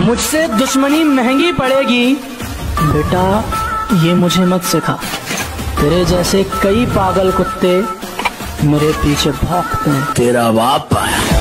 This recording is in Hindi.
मुझसे दुश्मनी महंगी पड़ेगी बेटा, ये मुझे मत सिखा। तेरे जैसे कई पागल कुत्ते मेरे पीछे भौंकते हैं। तेरा बाप आया।